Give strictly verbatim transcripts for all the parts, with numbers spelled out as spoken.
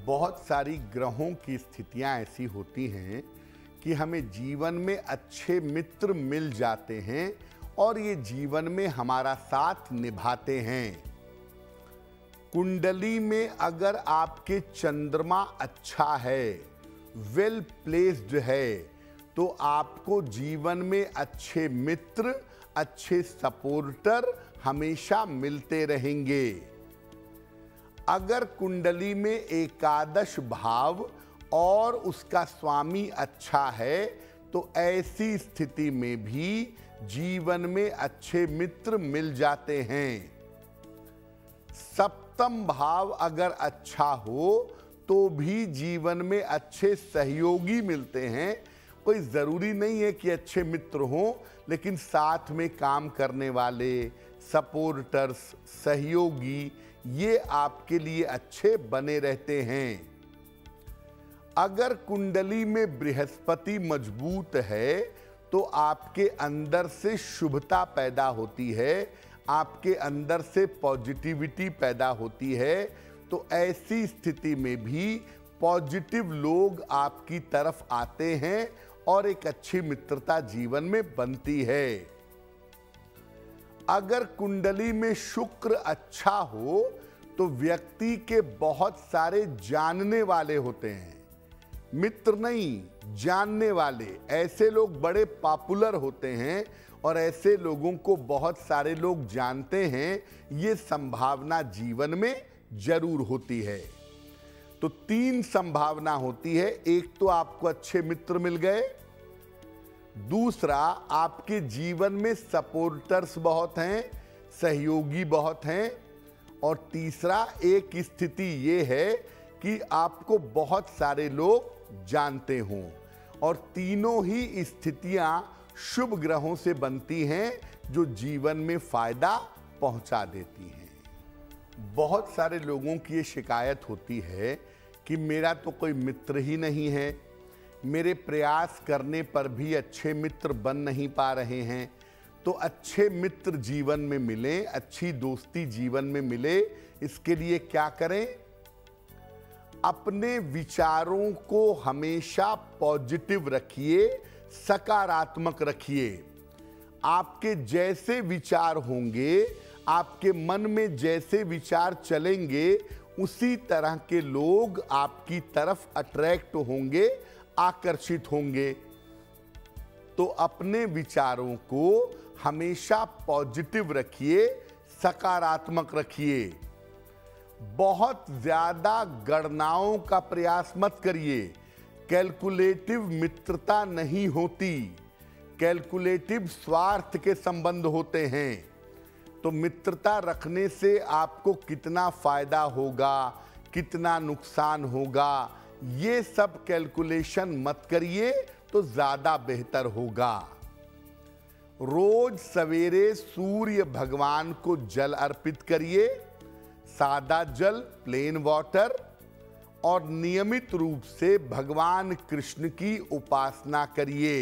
बहुत सारी ग्रहों की स्थितियां ऐसी होती हैं कि हमें जीवन में अच्छे मित्र मिल जाते हैं और ये जीवन में हमारा साथ निभाते हैं। कुंडली में अगर आपके चंद्रमा अच्छा है, वेल प्लेस्ड है, तो आपको जीवन में अच्छे मित्र, अच्छे सपोर्टर हमेशा मिलते रहेंगे। अगर कुंडली में एकादश भाव और उसका स्वामी अच्छा है तो ऐसी स्थिति में भी जीवन में अच्छे मित्र मिल जाते हैं। सप्तम भाव अगर अच्छा हो तो भी जीवन में अच्छे सहयोगी मिलते हैं। कोई ज़रूरी नहीं है कि अच्छे मित्र हों, लेकिन साथ में काम करने वाले सपोर्टर्स, सहयोगी, ये आपके लिए अच्छे बने रहते हैं। अगर कुंडली में बृहस्पति मजबूत है तो आपके अंदर से शुभता पैदा होती है, आपके अंदर से पॉजिटिविटी पैदा होती है। तो ऐसी स्थिति में भी पॉजिटिव लोग आपकी तरफ आते हैं और एक अच्छी मित्रता जीवन में बनती है। अगर कुंडली में शुक्र अच्छा हो तो व्यक्ति के बहुत सारे जानने वाले होते हैं, मित्र नहीं, जानने वाले। ऐसे लोग बड़े पॉपुलर होते हैं और ऐसे लोगों को बहुत सारे लोग जानते हैं, ये संभावना जीवन में जरूर होती है। तो तीन संभावना होती है। एक तो आपको अच्छे मित्र मिल गए, दूसरा आपके जीवन में सपोर्टर्स बहुत हैं, सहयोगी बहुत हैं, और तीसरा एक स्थिति ये है कि आपको बहुत सारे लोग जानते हों। और तीनों ही स्थितियां शुभ ग्रहों से बनती हैं जो जीवन में फायदा पहुंचा देती हैं। बहुत सारे लोगों की ये शिकायत होती है कि मेरा तो कोई मित्र ही नहीं है, मेरे प्रयास करने पर भी अच्छे मित्र बन नहीं पा रहे हैं। तो अच्छे मित्र जीवन में मिले, अच्छी दोस्ती जीवन में मिले, इसके लिए क्या करें? अपने विचारों को हमेशा पॉजिटिव रखिए, सकारात्मक रखिए। आपके जैसे विचार होंगे, आपके मन में जैसे विचार चलेंगे, उसी तरह के लोग आपकी तरफ अट्रैक्ट होंगे, आकर्षित होंगे। तो अपने विचारों को हमेशा पॉजिटिव रखिए, सकारात्मक रखिए। बहुत ज्यादा गणनाओं का प्रयास मत करिए। कैलकुलेटिव मित्रता नहीं होती, कैलकुलेटिव स्वार्थ के संबंध होते हैं। तो मित्रता रखने से आपको कितना फायदा होगा, कितना नुकसान होगा, ये सब कैलकुलेशन मत करिए तो ज्यादा बेहतर होगा। रोज सवेरे सूर्य भगवान को जल अर्पित करिए, सादा जल, प्लेन वाटर, और नियमित रूप से भगवान कृष्ण की उपासना करिए।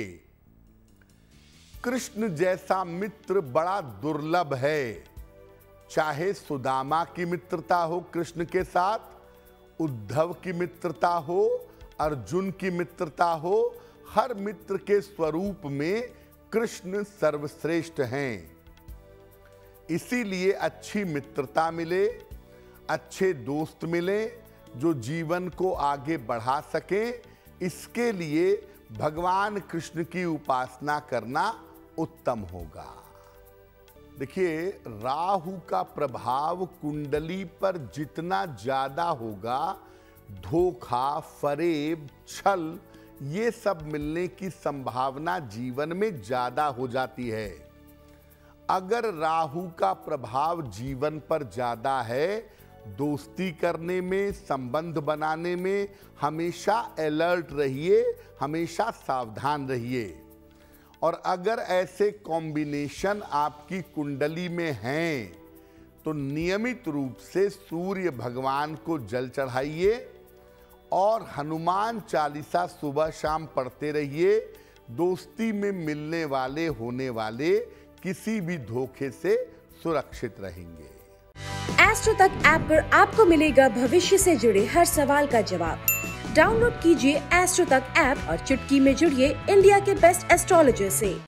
कृष्ण जैसा मित्र बड़ा दुर्लभ है। चाहे सुदामा की मित्रता हो कृष्ण के साथ, उद्धव की मित्रता हो, अर्जुन की मित्रता हो, हर मित्र के स्वरूप में कृष्ण सर्वश्रेष्ठ हैं। इसीलिए अच्छी मित्रता मिले, अच्छे दोस्त मिले जो जीवन को आगे बढ़ा सकें, इसके लिए भगवान कृष्ण की उपासना करना उत्तम होगा। देखिए, राहु का प्रभाव कुंडली पर जितना ज्यादा होगा, धोखा, फरेब, छल, ये सब मिलने की संभावना जीवन में ज्यादा हो जाती है। अगर राहु का प्रभाव जीवन पर ज्यादा है, दोस्ती करने में, संबंध बनाने में हमेशा अलर्ट रहिए, हमेशा सावधान रहिए। और अगर ऐसे कॉम्बिनेशन आपकी कुंडली में हैं तो नियमित रूप से सूर्य भगवान को जल चढ़ाइए और हनुमान चालीसा सुबह शाम पढ़ते रहिए। दोस्ती में मिलने वाले, होने वाले किसी भी धोखे से सुरक्षित रहेंगे। एस्ट्रो तक ऐप पर आपको मिलेगा भविष्य से जुड़े हर सवाल का जवाब। डाउनलोड कीजिए एस्ट्रो तक ऐप और चुटकी में जुड़िए इंडिया के बेस्ट एस्ट्रोलॉजर से।